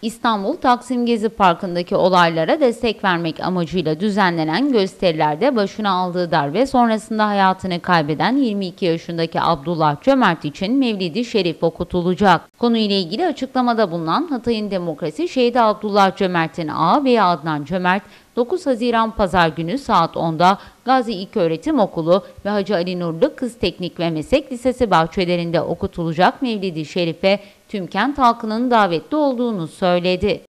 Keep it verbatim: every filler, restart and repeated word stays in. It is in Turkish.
İstanbul Taksim Gezi Parkı'ndaki olaylara destek vermek amacıyla düzenlenen gösterilerde başına aldığı darbe sonrasında hayatını kaybeden yirmi iki yaşındaki Abdullah Cömert için Mevlid-i Şerif okutulacak. Konuyla ilgili açıklamada bulunan Hatay'ın Demokrasi Şehidi Abdullah Cömert'in ağabeyi Adnan Cömert, dokuz Haziran Pazar günü saat onda Gazi İlköğretim Okulu ve Hacı Ali Nurlu Kız Teknik ve Meslek Lisesi bahçelerinde okutulacak Mevlid-i Şerif'e tüm kent halkının davetli olduğunu söyledi.